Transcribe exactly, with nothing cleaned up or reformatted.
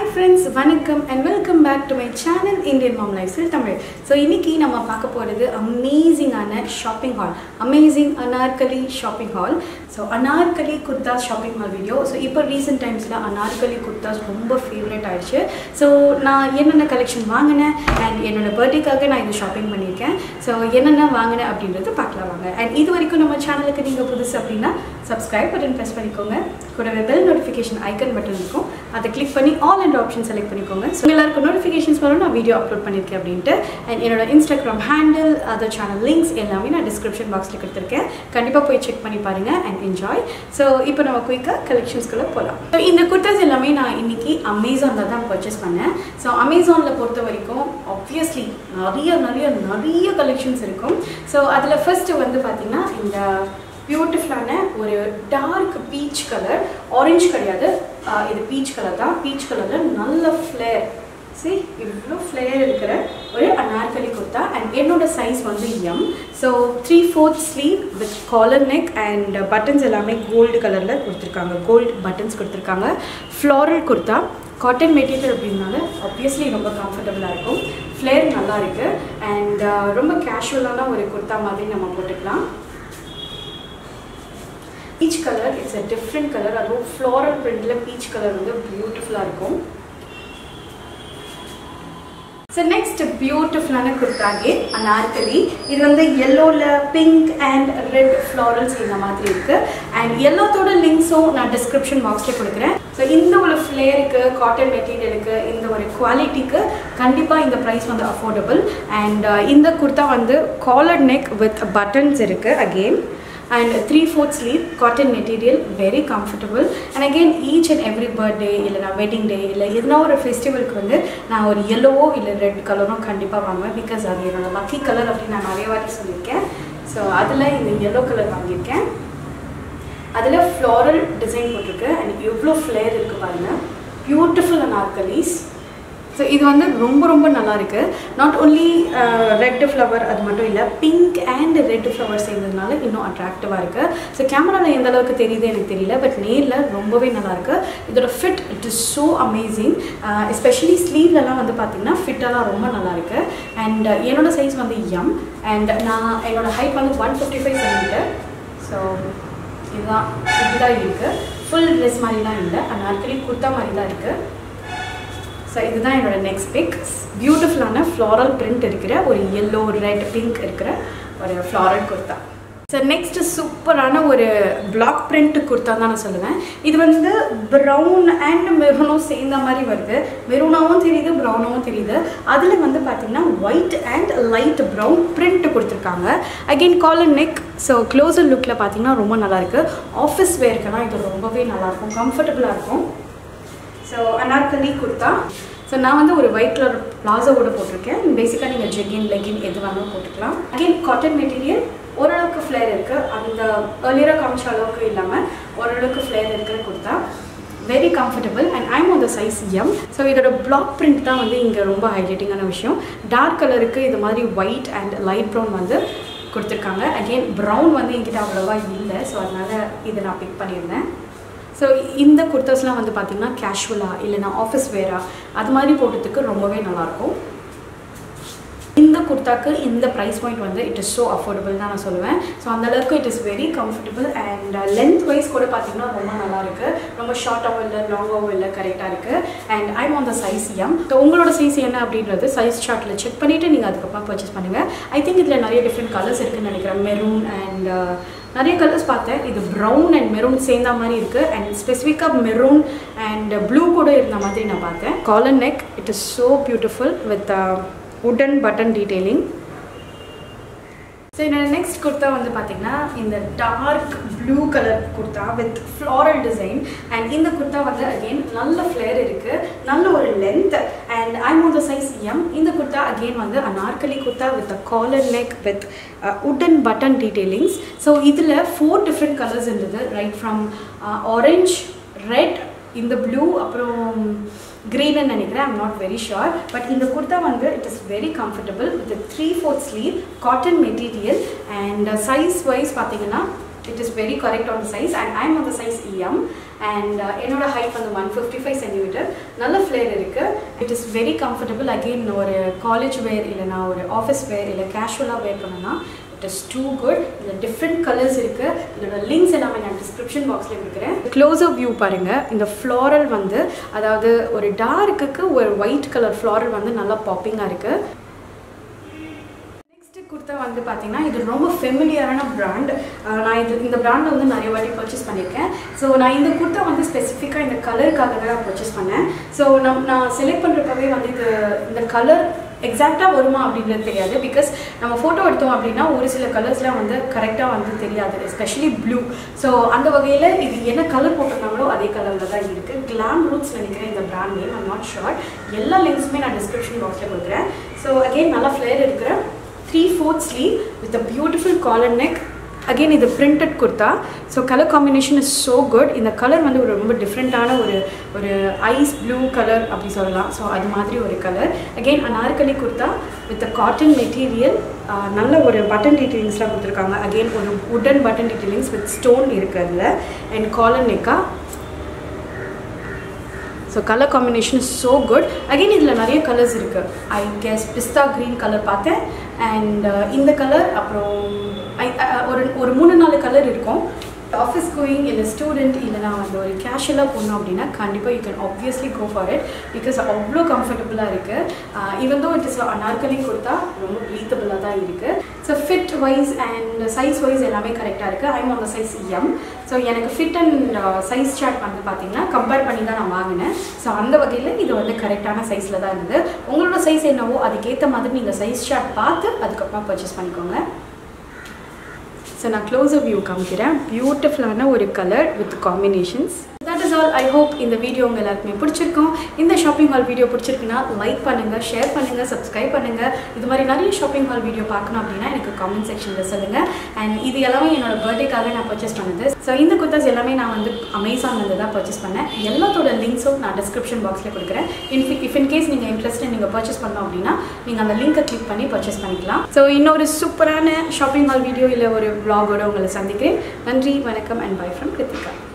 friends, vanakkam and welcome back to my channel Indian Mom Lifestyle Tamil. So இன்னைக்கு நம்ம பார்க்க போறது amazing ஆன shopping haul, amazing anarkali shopping haul. So anarkali kurtas shopping haul video. So இப்போ recent timesல anarkali kurtas ரொம்ப favorite ஆயிடுச்சு. So நான் என்னென்ன collection வாங்குனேன் and என்னோட birthdayக்காக நான் இந்த shopping பண்ணிருக்கேன். So என்னென்ன வாங்குனேன் அப்படின்றது பார்க்கலாம் வாங்க. And இது வரைக்கும் நம்ம சேனலுக்கு நீங்க புதுசு அப்படினா subscribe button press பண்ணிக்கோங்க. கூடவே bell notification icon button இருக்கும். அதை click பண்ணி all and option select பண்ணிக்கோங்க. So எல்லாருக்கும் notifications வரும் நான் வீடியோ அப்லோட் பண்ணிருக்கேன் அப்படினு. And என்னோட Instagram handle, other channel links எல்லாமே நான் description boxல கொடுத்திருக்கேன். கண்டிப்பா போய் செக் பண்ணி பாருங்க and enjoy. So இப்போ நம்ம குயிக்கா collections குள்ள போலாம். So இந்த குர்தாஸ் எல்லாமே நான் இன்னைக்கு Amazonல தான் purchase பண்ணேன். So Amazonல பொறுத்த வரைக்கும் obviously நிறைய நிறைய நிறைய collections இருக்கும். So அதுல first வந்து பாத்தீங்கன்னா இந்த பியூட்டிஃபுல்லான ஒரு டார்க் பீச் கலர், ஆரஞ்சு கிடையாது, இது பீச் கலர் தான். பீச் கலரில் நல்ல ஃப்ளேர், see இவ்வளோ ஃப்ளேர் இருக்கிற ஒரு அனார்கலி குர்த்தா. அண்ட் என்னோட சைஸ் வந்து M. So three fourth sleeve with collar neck and buttons எல்லாமே கோல்டு கலரில் கொடுத்துருக்காங்க, கோல்டு பட்டன்ஸ் கொடுத்துருக்காங்க. ஃப்ளாரல் குர்த்தா, காட்டன் மெட்டீரியல் அப்படின்னால ஆப்வியஸ்லி ரொம்ப கம்ஃபர்டபுளாக இருக்கும். ஃப்ளேர் நல்லா இருக்குது அண்ட் ரொம்ப கேஷுவலான ஒரு குர்த்தா மாதிரி நம்ம போட்டுக்கலாம். Peach color, it's a different color. அதுவும் floral printல peach color வந்து beautiful-ஆ இருக்கும். So next beautiful-ஆன குர்தாகே Anarkali. இது வந்து yellow-ல pink and red florals இந்த மாதிரி இருக்கு. And yellow-தோட links-உம் நான் description box-ல கொடுக்கிறேன். So இந்த ஒரு flare-க்கு, cotton material-க்கு, இந்த ஒரு quality-க்கு கண்டிப்பா இந்த price வந்து affordable. And uh, இந்த குர்தா வந்து collared neck with buttons இருக்கு again. And three fourth sleeve, cotton material, very comfortable. And again each and every birthday இல்லனா wedding day இல்ல எதனா ஒரு ஃபெஸ்டிவலுக்கு வந்து நான் ஒரு yellow இல்ல red கலரும் கண்டிப்பா வாங்குவேன். because அது என்னோட lucky color அப்படி நான் நிறைய வாட்டி சொல்லியிருக்கேன். ஸோ அதில் இந்த yellow கலர் வாங்கியிருக்கேன். அதில் floral டிசைன் போட்டிருக்கு அண்ட் எவ்வளோ ஃப்ளேர் இருக்குது பாருங்கள். பியூட்டிஃபுல் அனார்கலிஸ். ஸோ இது வந்து ரொம்ப ரொம்ப நல்லா இருக்குது. நாட் ஓன்லி ரெட் ஃப்ளவர் அது மட்டும் இல்லை, பிங்க் அண்ட் ரெட் ஃப்ளவர் சேர்ந்ததுனால இன்னும் அட்ராக்டிவாக இருக்குது. ஸோ கேமராவில் எந்த அளவுக்கு தெரியுது எனக்கு தெரியல, பட் நேரில் ரொம்பவே நல்லாயிருக்கு. இதோட fit it is so amazing. Especially ஸ்லீவ்லலாம் வந்து பார்த்திங்கன்னா ஃபிட்டெல்லாம் ரொம்ப நல்லாயிருக்கு. அண்ட் என்னோடய சைஸ் வந்து எம் அண்ட் நான் என்னோடய ஹைட் வந்து one fifty five centimetre. So இதுதான் இப்படிதான் இருக்குது. ஃபுல் ட்ரெஸ் மாதிரிலாம் இல்லை, அனார்கலி குர்த்தா மாதிரி தான் இருக்குது. ஸோ இதுதான் என்னோட நெக்ஸ்ட் பிக். பியூட்டிஃபுல்லான ஃப்ளாரல் பிரிண்ட் இருக்கிற ஒரு எல்லோ ரெட் பிங்க் இருக்கிற ஒரு ஃப்ளாரல் குர்த்தா. ஸோ நெக்ஸ்ட் சூப்பரான ஒரு பிளாக் பிரிண்ட் குர்த்தா தான் நான் சொல்லுவேன். இது வந்து ப்ரௌன் அண்ட் மெரூனும் சேர்ந்த மாதிரி வருது. மெரூனாகவும் தெரியுது, ப்ரௌனாகவும் தெரியுது. அதில் வந்து பார்த்திங்கன்னா white and light brown print கொடுத்துருக்காங்க. Again collar neck. So closer லுக்கில் பார்த்திங்கன்னா ரொம்ப நல்லாயிருக்கு. ஆஃபீஸ் வேர்க்கெல்லாம் இது ரொம்பவே நல்லாயிருக்கும், கம்ஃபர்டபுளாக இருக்கும். ஸோ அனார்கலி குர்த்தா. ஸோ நான் வந்து ஒரு ஒயிட் கலர் பிளாசோவோட போட்டிருக்கேன். பேசிக்காக நீங்கள் ஜெகின் லெகின் எது வேணாலும் போட்டுக்கலாம். அகெயின் காட்டன் மெட்டீரியல், ஓரளவுக்கு ஃப்ளேர் இருக்குது. அந்த ஏர்லியராக காமிச்ச அளவுக்கு இல்லாமல் ஓரளவுக்கு ஃப்ளேர் இருக்கிற kurta. Very comfortable and I'm on the size M. So இதோட பிளாக் பிரிண்ட் தான் வந்து இங்கே ரொம்ப ஹைலைட்டிங்கான விஷயம். டார்க் கலருக்கு இது மாதிரி ஒயிட் அண்ட் லைட் ப்ரௌன் வந்து கொடுத்துருக்காங்க. அகெயின் ப்ரௌன் வந்து என்கிட்ட அவ்வளோவா இல்லை, ஸோ அதனால் இதை நான் பிக் பண்ணியிருந்தேன். ஸோ இந்த குர்தாஸ்லாம் வந்து பார்த்திங்கன்னா கேஷுவலாக இல்லைனா ஆஃபீஸ் வேராக அது மாதிரி போட்டதுக்கு ரொம்பவே நல்லாயிருக்கும். இந்த குர்தாக்கு இந்த ப்ரைஸ் பாயிண்ட் வந்து இட் இஸ் ஸோ அஃபோர்டபுள் தான் நான் சொல்லுவேன். ஸோ அந்தளவுக்கு it is very comfortable and length wise கூட பார்த்திங்கன்னா ரொம்ப நல்லா இருக்குது. ரொம்ப ஷார்ட்டாகவும் இல்லை, லாங்காகவும் இல்லை, கரெக்டாக இருக்குது. And I'm on the size M. So உங்களோட சைஸ் என்ன அப்படின்றது சைஸ் சார்ட்டில் செக் பண்ணிவிட்டு நீங்கள் அதுக்கப்புறம் பர்ச்சேஸ் பண்ணுங்கள். ஐ திங்க் இதில் நிறைய டிஃப்ரெண்ட் கலர்ஸ் இருக்குதுன்னு நினைக்கிறேன். மெரூன் அண்ட் நிறைய கலர்ஸ் பார்த்தேன். இது ப்ரௌன் அண்ட் மெரூன் சேர்ந்த மாதிரி இருக்குது. அண்ட் ஸ்பெசிஃபிக்காக மெரூன் அண்ட் ப்ளூ கூட இருந்த மாதிரி நான் பார்த்தேன். Collar neck, it is so beautiful with wooden button detailing. So என்னோட நெக்ஸ்ட் குர்த்தா வந்து பார்த்திங்கன்னா இந்த dark blue colour kurta with floral design. And இந்த குர்த்தா வந்து அகெயின் நல்ல ஃப்ளேர் இருக்குது, நல்ல ஒரு length and I'm on the size M. இந்த குர்த்தா அகெயின் வந்து anarkali kurta with a collar neck with wooden button detailings. So இதில் ஃபோர் டிஃப்ரெண்ட் கலர்ஸ் இருந்தது, ரைட் ஃப்ரம் ஆரஞ்ச், ரெட், இந்த ப்ளூ, அப்புறம் green and நினைக்கிறேன், I'm not very sure. But இந்த குர்தா வந்து it is very comfortable with a three fourth sleeve, cotton material and uh, size wise பார்த்தீங்கன்னா It is very correct on the size and I am on the size M and uh, என்னோட height வந்து one fifty-five centimeters. நல்ல flare இருக்கு. It is very comfortable. Again ஒரு college wear இல்லனா ஒரு office wear இல்ல casual-ஆ wear பண்ணனா it is too good. இந்த different colors இருக்கு. இதோட links எல்லாமே நான் description box-ல கொடுக்கிறேன். Closer view பாருங்க. இந்த floral வந்து அதாவது ஒரு dark-க்கு ஒரு white color floral வந்து நல்லா popping-ஆ இருக்கு. குர்தா வந்து பார்த்தீங்கன்னா இது ரொம்ப ஃபெமிலியரான பிராண்ட். நான் இது இந்த பிராண்டில் வந்து நிறைய வாட்டி பர்ச்சேஸ் பண்ணியிருக்கேன். ஸோ நான் இந்த குர்தா வந்து ஸ்பெசிஃபிக்காக இந்த கலருக்காக தான் நான் பர்ச்சேஸ் பண்ணேன். ஸோ நம் நான் செலக்ட் பண்ணுறப்பவே வந்து இது இந்த கலர் எக்ஸாக்டாக வருமா அப்படின்றது தெரியாது. பிகாஸ் நம்ம ஃபோட்டோ எடுத்தோம் அப்படின்னா ஒரு சில கலர்ஸ்லாம் வந்து கரெக்டாக வந்து தெரியாது, எஸ்பெஷலி ப்ளூ. ஸோ அந்த வகையில் இது என்ன கலர் போட்டிருந்தாங்களோ அதே கலரில் தான் இருக்குது. கிளாம் ரூட்ஸ் நினைக்கிறேன் இந்த brand name, I'm not sure. எல்லா லிங்க்ஸுமே நான் டிஸ்கிரிப்ஷன் பாக்ஸில் கொடுக்குறேன். ஸோ அகெயின் நல்லா ஃப்ளேர் இருக்கிற three fourth sleeve with a beautiful collar neck. Again இது printed kurta. So color combination is so good. இந்த கலர் வந்து ஒரு ரொம்ப டிஃப்ரெண்ட்டான ஒரு ஒரு ஐஸ் ப்ளூ கலர் அப்படி சொல்லலாம். ஸோ அது மாதிரி ஒரு colour. Again anarkali kurta with a cotton material. நல்ல ஒரு பட்டன் டீட்டெயிலிங்ஸ்லாம் கொடுத்துருக்காங்க. அகெயின் ஒரு உடன் பட்டன் டீட்டெயிலிங்ஸ் வித் ஸ்டோன் இருக்குது அதில். அண்ட் காலர் நெக்கா. So colour combination is so good. Again இதில் நிறைய கலர்ஸ் இருக்குது. I guess pista green colour பார்த்தேன் அண்ட் இந்த கலர் அப்புறம் ஐ ஒரு ஒரு மூணு நாலு கலர் இருக்கும். ஆஃபீஸ் கோயிங் இல்லை ஸ்டூடெண்ட் இல்லைனா வந்து ஒரு கேஷுவலாக போகணும் அப்படின்னா கண்டிப்பாக you can obviously go for it because அவ்வளோ கம்ஃபர்டபுளாக இருக்குது. Even though it is Anarkali கொடுத்தா ரொம்ப ப்ரீத்தபுளாக தான் இருக்குது. So fit wise and size wise எல்லாமே கரெக்டாக இருக்குது. I'm on the size M. So எனக்கு ஃபிட் அண்ட் சைஸ் சார்ட் வந்து பார்த்தீங்கன்னா கம்பேர் பண்ணி தான் நான் வாங்கினேன். ஸோ அந்த வகையில் இது வந்து கரெக்டான சைஸில் தான் இருந்தது. உங்களோட சைஸ் என்னவோ அதுக்கேற்ற மாதிரி நீங்கள் சைஸ் சார்ட் பார்த்து அதுக்கப்புறம் பர்ச்சேஸ் பண்ணிக்கோங்க. ஸோ நான் க்ளோஸர் வியூ காமிக்கிறேன். பியூட்டிஃபுல்லான ஒரு கலர் வித் காம்பினேஷன்ஸ். That is all. I hope இந்த வீடியோ உங்கள் எல்லாருக்குமே பிடிச்சிருக்கும். இந்த ஷாப்பிங் ஹால் வீடியோ பிடிச்சிருக்குன்னா லைக் பண்ணுங்கள், ஷேர் பண்ணுங்கள், சப்ஸ்கிரைப் பண்ணுங்கள். இது மாதிரி நிறைய ஷாப்பிங் ஹால் வீடியோ பார்க்கணும் அப்படின்னா எனக்கு காமெண்ட் செக்ஷனில் சொல்லுங்கள். அண்ட் இது எல்லாமே என்னோட பர்த்டேக்காக நான் பர்ச்சேஸ் பண்ணது. ஸோ இந்த குர்தாஸ் எல்லாமே நான் வந்து அமேசான்லேருந்து தான் பர்ச்சேஸ் பண்ணேன். எல்லாத்தோட லிங்க்ஸும் நான் டிஸ்கிரிப்ஷன் பாக்ஸில் கொடுக்குறேன். இன்ஃபி இஃப் இன் கேஸ் நீங்கள் இன்ட்ரெஸ்ட் நீங்கள் பர்ச்சேஸ் பண்ணோம் அப்படின்னா நீங்கள் அந்த லிங்கை கிளிக் பண்ணி பர்ச்சேஸ் பண்ணிக்கலாம். ஸோ இன்னொரு சூப்பரான ஷாப்பிங் ஹால் வீடியோ இல்லை ஒரு vlog-ஓட உங்களை சந்திக்கிறேன். நன்றி, வணக்கம் அண்ட் பை ஃப்ரம் கிருத்திகா.